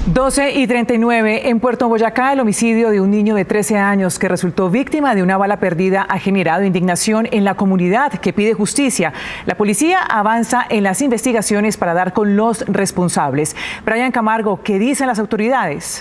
12:39 en Puerto Boyacá, el homicidio de un niño de 13 años que resultó víctima de una bala perdida ha generado indignación en la comunidad que pide justicia. La policía avanza en las investigaciones para dar con los responsables. Brian Camargo, ¿qué dicen las autoridades?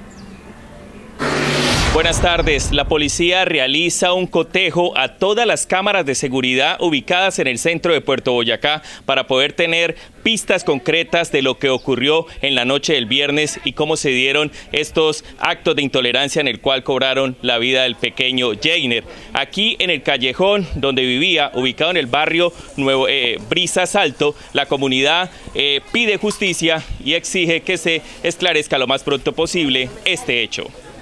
Buenas tardes. La policía realiza un cotejo a todas las cámaras de seguridad ubicadas en el centro de Puerto Boyacá para poder tener pistas concretas de lo que ocurrió en la noche del viernes y cómo se dieron estos actos de intolerancia en el cual cobraron la vida del pequeño Jainer. Aquí en el callejón donde vivía, ubicado en el barrio Nuevo Brisas Alto, la comunidad pide justicia y exige que se esclarezca lo más pronto posible este hecho.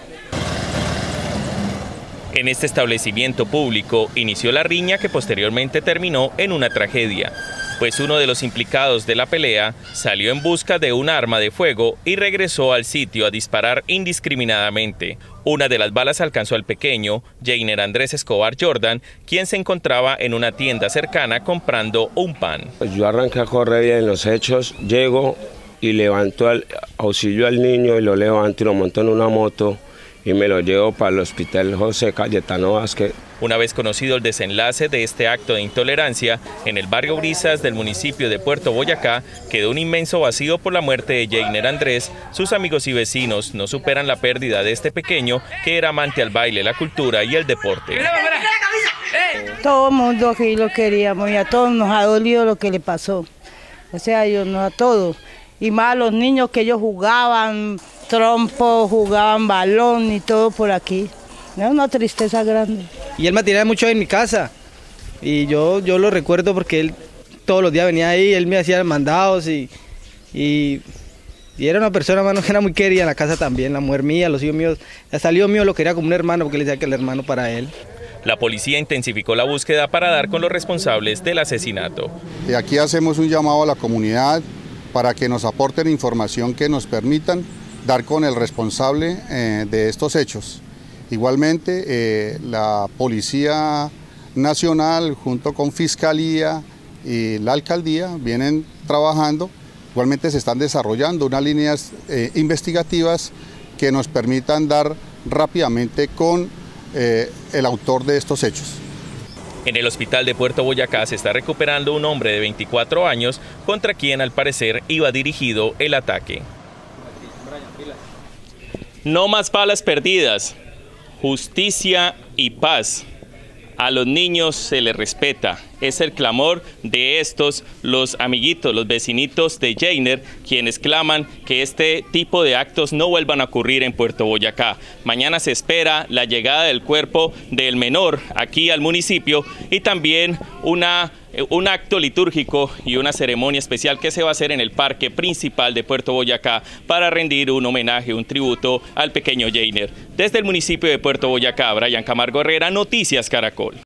En este establecimiento público inició la riña que posteriormente terminó en una tragedia, pues uno de los implicados de la pelea salió en busca de un arma de fuego y regresó al sitio a disparar indiscriminadamente. Una de las balas alcanzó al pequeño Jainer Andrés Escobar Jordan, quien se encontraba en una tienda cercana comprando un pan. Yo arranqué a correr en los hechos, llego y levanto auxilio al niño y lo levanto y lo monto en una moto y me lo llevo para el hospital José Cayetano Vázquez. Una vez conocido el desenlace de este acto de intolerancia, en el barrio Brisas del municipio de Puerto Boyacá quedó un inmenso vacío por la muerte de Jainer Andrés. Sus amigos y vecinos no superan la pérdida de este pequeño que era amante al baile, la cultura y el deporte. Todo el mundo aquí lo queríamos y a todos nos ha dolido lo que le pasó. O sea, a todos. Y más a los niños que ellos jugaban trompo, jugaban balón y todo por aquí. Es una tristeza grande. Y él me tiraba mucho en mi casa. Y yo lo recuerdo porque él todos los días venía ahí, él me hacía mandados y era una persona, mano, que era muy querida en la casa también, la mujer mía, los hijos míos. Hasta el hijo mío lo quería como un hermano porque él decía que el hermano para él. La policía intensificó la búsqueda para dar con los responsables del asesinato. Aquí hacemos un llamado a la comunidad para que nos aporten información que nos permitan dar con el responsable de estos hechos. Igualmente, la Policía Nacional junto con Fiscalía y la Alcaldía vienen trabajando. Igualmente se están desarrollando unas líneas investigativas que nos permitan dar rápidamente con el autor de estos hechos. En el hospital de Puerto Boyacá se está recuperando un hombre de 24 años contra quien al parecer iba dirigido el ataque. No más balas perdidas, justicia y paz. A los niños se les respeta. Es el clamor de estos, los amiguitos, los vecinitos de Jainer, quienes claman que este tipo de actos no vuelvan a ocurrir en Puerto Boyacá. Mañana se espera la llegada del cuerpo del menor aquí al municipio y también un acto litúrgico y una ceremonia especial que se va a hacer en el parque principal de Puerto Boyacá para rendir un homenaje, un tributo al pequeño Jainer. Desde el municipio de Puerto Boyacá, Brian Camargo Herrera, Noticias Caracol.